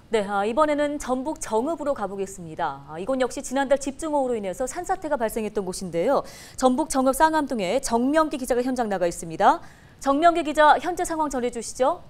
네, 이번에는 전북 정읍으로 가보겠습니다. 이곳 역시 지난달 집중호우로 인해서 산사태가 발생했던 곳인데요. 전북 정읍 쌍암동에 정명기 기자가 현장 나가 있습니다. 정명기 기자, 현재 상황 전해주시죠.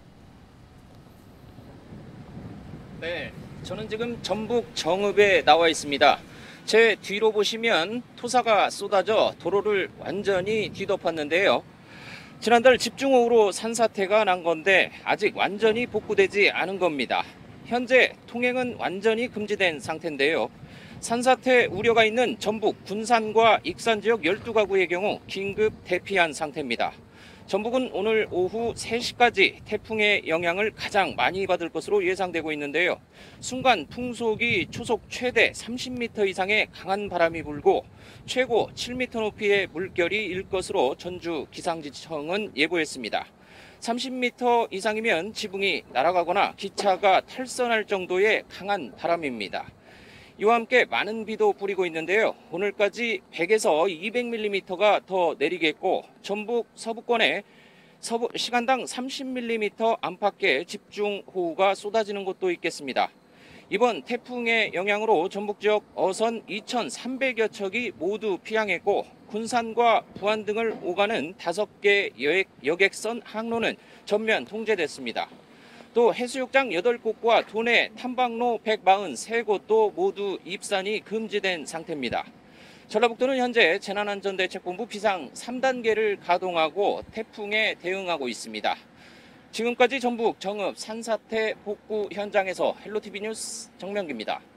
네, 저는 지금 전북 정읍에 나와 있습니다. 제 뒤로 보시면 토사가 쏟아져 도로를 완전히 뒤덮었는데요. 지난달 집중호우로 산사태가 난 건데 아직 완전히 복구되지 않은 겁니다. 현재 통행은 완전히 금지된 상태인데요. 산사태 우려가 있는 전북 군산과 익산 지역 12가구의 경우 긴급 대피한 상태입니다. 전북은 오늘 오후 3시까지 태풍의 영향을 가장 많이 받을 것으로 예상되고 있는데요. 순간 풍속이 초속 최대 30m 이상의 강한 바람이 불고 최고 7m 높이의 물결이 일 것으로 전주 기상지청은 예보했습니다. 30m 이상이면 지붕이 날아가거나 기차가 탈선할 정도의 강한 바람입니다. 이와 함께 많은 비도 뿌리고 있는데요. 오늘까지 100에서 200mm가 더 내리겠고 전북 서부권에 시간당 30mm 안팎의 집중호우가 쏟아지는 곳도 있겠습니다. 이번 태풍의 영향으로 전북 지역 어선 2,300여 척이 모두 피항했고 군산과 부안 등을 오가는 5개 여객선 항로는 전면 통제됐습니다. 또 해수욕장 8곳과 도내 탐방로 143곳도 모두 입산이 금지된 상태입니다. 전라북도는 현재 재난안전대책본부 비상 3단계를 가동하고 태풍에 대응하고 있습니다. 지금까지 전북 정읍 산사태 복구 현장에서 헬로티비 뉴스 정명기입니다.